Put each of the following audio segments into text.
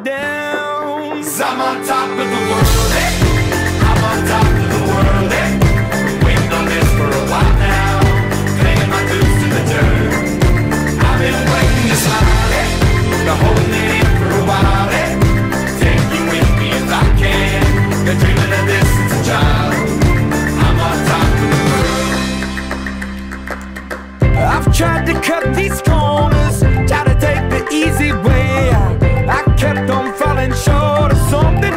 look down. 'Cause I'm on top of the world, hey. I'm on top of the world, hey. Been waiting on this for a while now, paying my dues to the dirt. I've been waiting to smile, hey. Been holding it in for a while, hey. Take you with me if I can. Been dreaming of this since a child. I'm on top of the world. I've tried to cut these corners, try to take the easy way out. I kept on falling short of something.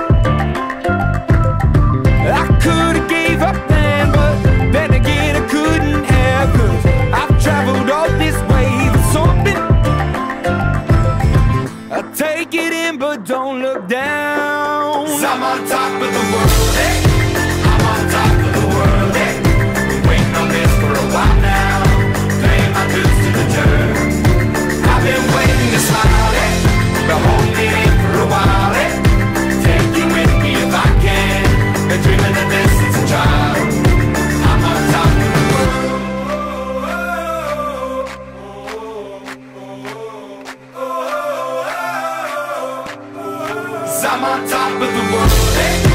I could've gave up then, but then again I couldn't have, 'cause I've traveled all this way for something. I take it in but don't look down. 'Cause I'm on top of the world, hey. I'm on top of the world, hey. Been waiting on this for a while now, paying my dues to the dirt. I've been waiting to smile, hey. Been holding it in for a while, hey. Take you with me if I can. Been dreaming of this since a child. I'm on top of the world. 'Cause I'm on top of the world, hey.